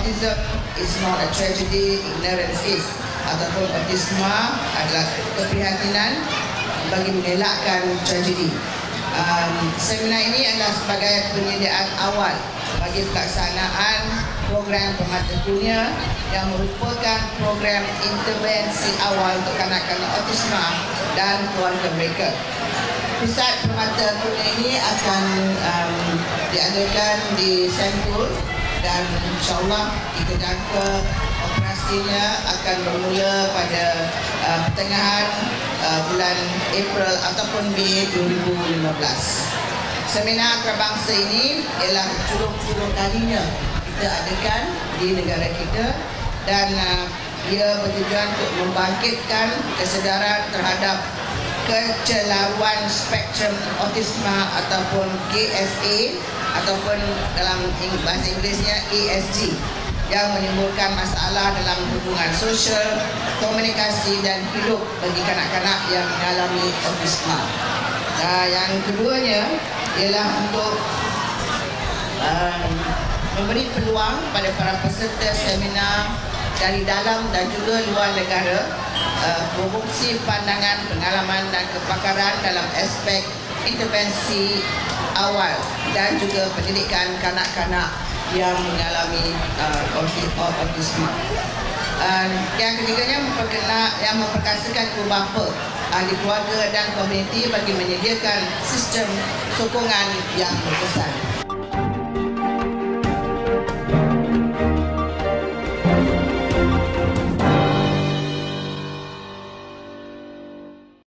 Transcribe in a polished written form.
autism is not a tragedy, ignorance is. Ataupun autisma adalah keprihatinan bagi mengelakkan tragedi. Seminar ini adalah sebagai penyediaan awal bagi pelaksanaan program Permata Dunia yang merupakan program intervensi awal untuk kanak-kanak autisma dan keluarga mereka. Pusat Permata Dunia ini akan diadakan di Sentul dan insyaAllah kita jangka operasinya akan bermula pada pertengahan bulan April ataupun Mei 2015. Seminar antarabangsa ini ialah ke-70 kalinya kita adakan di negara kita dan ia bertujuan untuk membangkitkan kesedaran terhadap kecelaruan spektrum autisma ataupun KSA ataupun dalam bahasa Inggerisnya ESG yang menimbulkan masalah dalam hubungan sosial, komunikasi dan hidup bagi kanak-kanak yang mengalami autisma. Yang keduanya ialah untuk memberi peluang pada para peserta seminar dari dalam dan juga luar negara berfungsi pandangan, pengalaman dan kepakaran dalam aspek intervensi awal dan juga pendidikan kanak-kanak yang mengalami autisma. Yang ketiganya yang memperkasakan ibu bapa, ahli keluarga dan komuniti bagi menyediakan sistem sokongan yang berkesan.